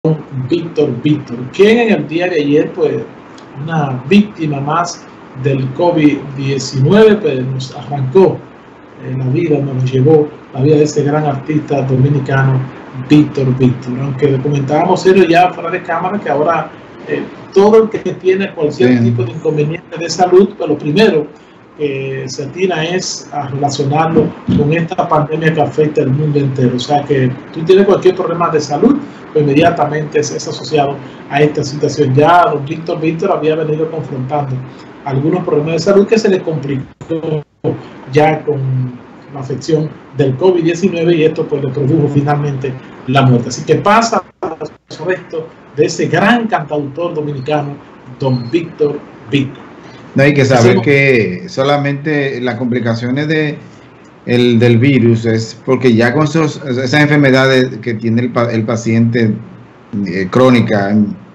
Víctor, quien en el día de ayer, pues, una víctima más del COVID-19, pues nos arrancó la vida, nos llevó la vida de ese gran artista dominicano, Víctor. Aunque le comentábamos serio ya fuera de cámara que ahora todo el que tiene cualquier tipo de inconveniente de salud, pues lo primero que se atina es a relacionarlo con esta pandemia que afecta al mundo entero. O sea que tú tienes cualquier problema de salud, pues inmediatamente es asociado a esta situación. Ya don Víctor había venido confrontando algunos problemas de salud que se le complicó ya con la afección del COVID-19 y esto pues le produjo finalmente la muerte. Así que pasa el resto de ese gran cantautor dominicano, don Víctor. No hay que saber que solamente las complicaciones del virus es porque ya con esas enfermedades que tiene el paciente crónica,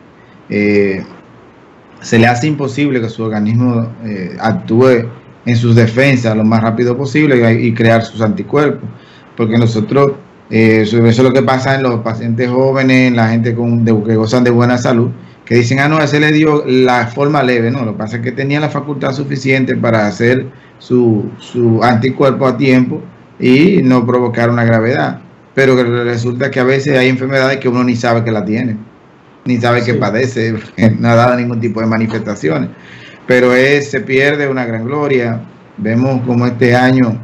se le hace imposible que su organismo actúe en sus defensas lo más rápido posible y crear sus anticuerpos, porque nosotros, eso es lo que pasa en los pacientes jóvenes, en la gente que gozan de buena salud, que dicen, no, ese le dio la forma leve. No, lo que pasa es que tenía la facultad suficiente para hacer su anticuerpo a tiempo y no provocar una gravedad, pero que resulta que a veces hay enfermedades que uno ni sabe que la tiene, ni sabe que padece, no ha dado ningún tipo de manifestaciones, pero se pierde una gran gloria. Vemos como este año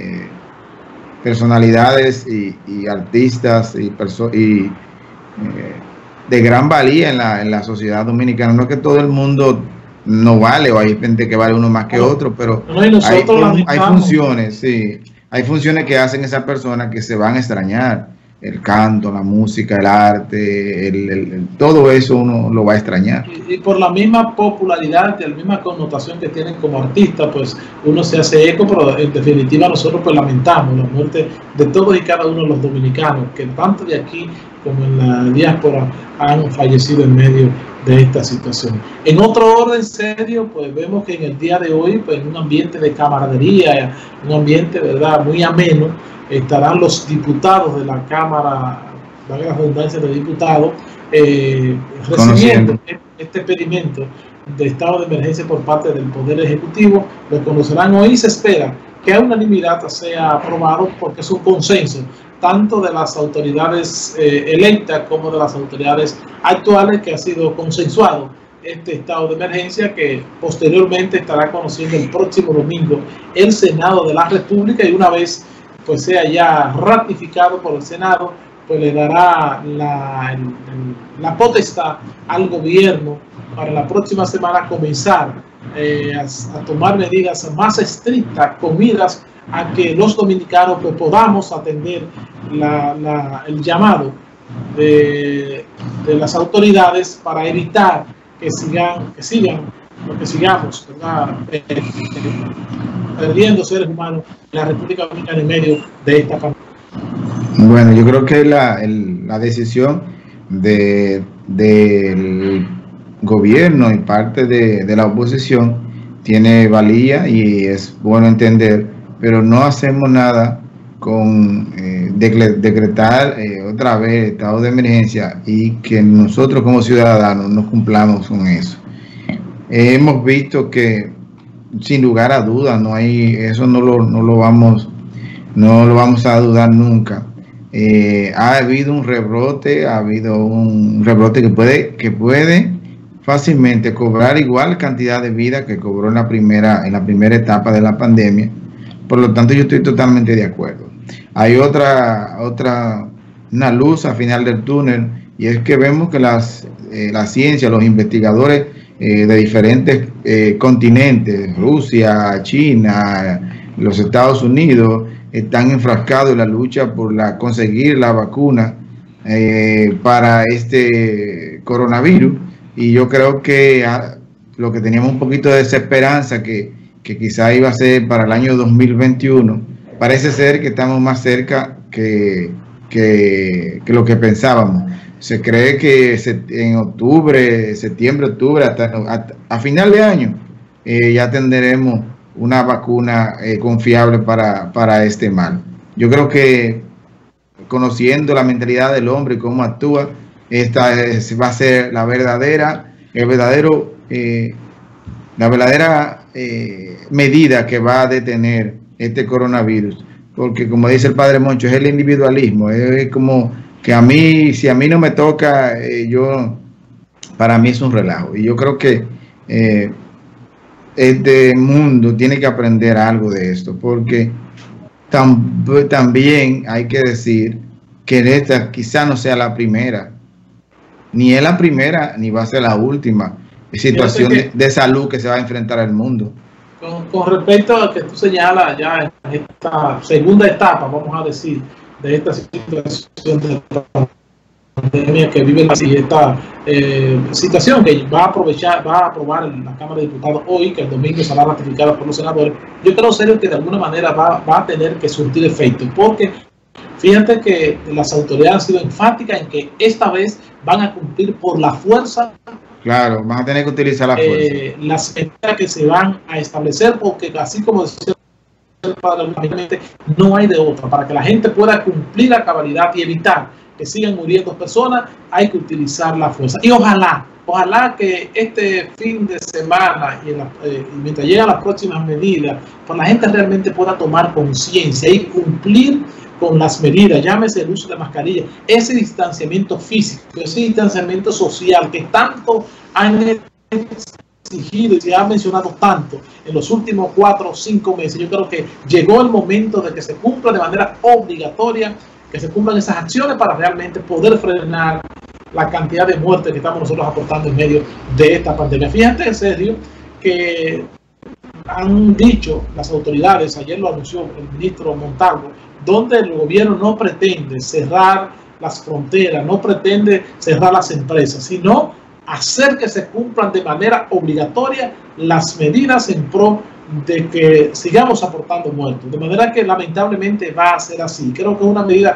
personalidades y artistas y de gran valía en la sociedad dominicana. No es que todo el mundo no vale, o hay gente que vale uno más que otro, pero hay funciones, sí, hay funciones que hacen esas personas que se van a extrañar. El canto, la música, el arte, todo eso uno lo va a extrañar. Y por la misma popularidad y la misma connotación que tienen como artistas, pues uno se hace eco, pero en definitiva nosotros pues lamentamos la muerte de todos y cada uno de los dominicanos, que tanto de aquí como en la diáspora han fallecido en medio de esta situación. En otro orden serio, pues vemos que en el día de hoy, pues en un ambiente de camaradería, un ambiente, ¿verdad?, muy ameno, estarán los diputados de la Cámara, la redundancia de diputados, recibiendo este experimento de estado de emergencia por parte del Poder Ejecutivo. Lo conocerán hoy y se espera que a unanimidad sea aprobado porque es un consenso tanto de las autoridades electas como de las autoridades actuales, que ha sido consensuado este estado de emergencia, que posteriormente estará conociendo el próximo domingo el Senado de la República, y una vez pues sea ya ratificado por el Senado, pues le dará la potestad al gobierno para la próxima semana comenzar a tomar medidas más estrictas, con miras a que los dominicanos pues podamos atender el llamado de las autoridades para evitar que sigamos, ¿verdad?, perdiendo seres humanos en la República Dominicana en medio de esta pandemia. Bueno, yo creo que la decisión del gobierno y parte de la oposición tiene valía y es bueno entender, pero no hacemos nada con decretar otra vez estado de emergencia y que nosotros como ciudadanos no cumplamos con eso. Hemos visto que sin lugar a dudas eso no lo vamos a dudar nunca. Ha habido un rebrote, que puede fácilmente cobrar igual cantidad de vida que cobró en la primera etapa de la pandemia. Por lo tanto, yo estoy totalmente de acuerdo. Hay una luz al final del túnel, y es que vemos que la ciencia, los investigadores de diferentes continentes, Rusia, China, los Estados Unidos, están enfrascados en la lucha por conseguir la vacuna para este coronavirus. Y yo creo que lo que teníamos un poquito de desesperanza, que quizá iba a ser para el año 2021, parece ser que estamos más cerca que lo que pensábamos. Se cree que en septiembre, octubre, hasta a final de año, ya tendremos una vacuna confiable para este mal. Yo creo que, conociendo la mentalidad del hombre y cómo actúa, va a ser la verdadera medida que va a detener este coronavirus, porque como dice el padre Moncho, es el individualismo, es como que si a mí no me toca, para mí es un relajo, y yo creo que este mundo tiene que aprender algo de esto, porque también hay que decir que esta quizá no sea la primera, ni es la primera, ni va a ser la última situación de salud que se va a enfrentar al mundo. Con respecto a que tú señalas ya en esta segunda etapa, vamos a decir, de esta situación de pandemia que vive esta situación que va a aprobar la Cámara de Diputados hoy, que el domingo será ratificada por los senadores, yo creo serio que de alguna manera va a tener que surtir efecto, porque fíjate que las autoridades han sido enfáticas en que esta vez van a cumplir por la fuerza. Claro, van a tener que utilizar la fuerza. Las medidas que se van a establecer, porque así como decía el padre, no hay de otra. Para que la gente pueda cumplir a cabalidad y evitar que sigan muriendo personas, hay que utilizar la fuerza. Y ojalá que este fin de semana y mientras llegan las próximas medidas, pues la gente realmente pueda tomar conciencia y cumplir con las medidas, llámese el uso de mascarilla, ese distanciamiento físico, ese distanciamiento social que tanto han exigido y se ha mencionado tanto en los últimos 4 o 5 meses. Yo creo que llegó el momento de que se cumpla de manera obligatoria, que se cumplan esas acciones para realmente poder frenar la cantidad de muertes que estamos nosotros aportando en medio de esta pandemia. Fíjate, en serio, que han dicho las autoridades, ayer lo anunció el ministro Montalvo, donde el gobierno no pretende cerrar las fronteras, no pretende cerrar las empresas, sino hacer que se cumplan de manera obligatoria las medidas en pro de que sigamos aportando muertos. De manera que lamentablemente va a ser así. Creo que es una medida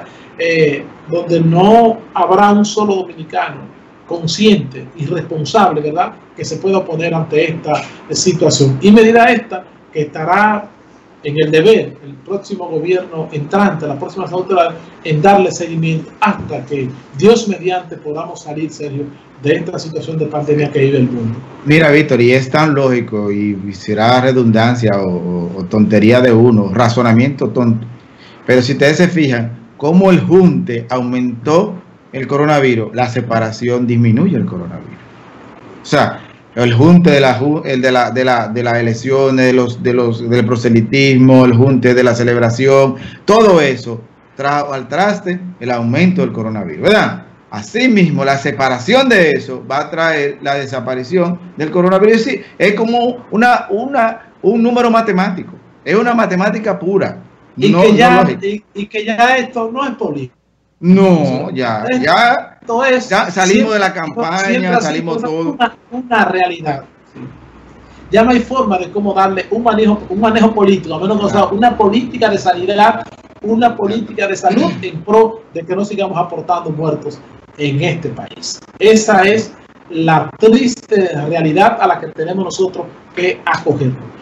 donde no habrá un solo dominicano consciente y responsable, ¿verdad?, que se pueda oponer ante esta situación. Y medida esta que estará en el deber el próximo gobierno entrante, las próximas autoridades, en darle seguimiento hasta que Dios mediante podamos salir, Sergio, de esta situación de pandemia que vive el mundo. Mira, Víctor, y es tan lógico, y será redundancia o tontería de uno, razonamiento tonto, pero si ustedes se fijan, cómo el junte aumentó el coronavirus, la separación disminuye el coronavirus. O sea, el junte de las elecciones, del proselitismo, el junte de la celebración, todo eso trajo al traste el aumento del coronavirus, ¿verdad? Asimismo, la separación de eso va a traer la desaparición del coronavirus. Sí, es como un número matemático, es una matemática pura. Y que ya esto no es político. No, ya salimos de la campaña, salimos todo. Una realidad. Ya no hay forma de cómo darle un manejo político, a menos que sea una política de sanidad, una política de salud en pro de que no sigamos aportando muertos en este país. Esa es la triste realidad a la que tenemos nosotros que acogernos.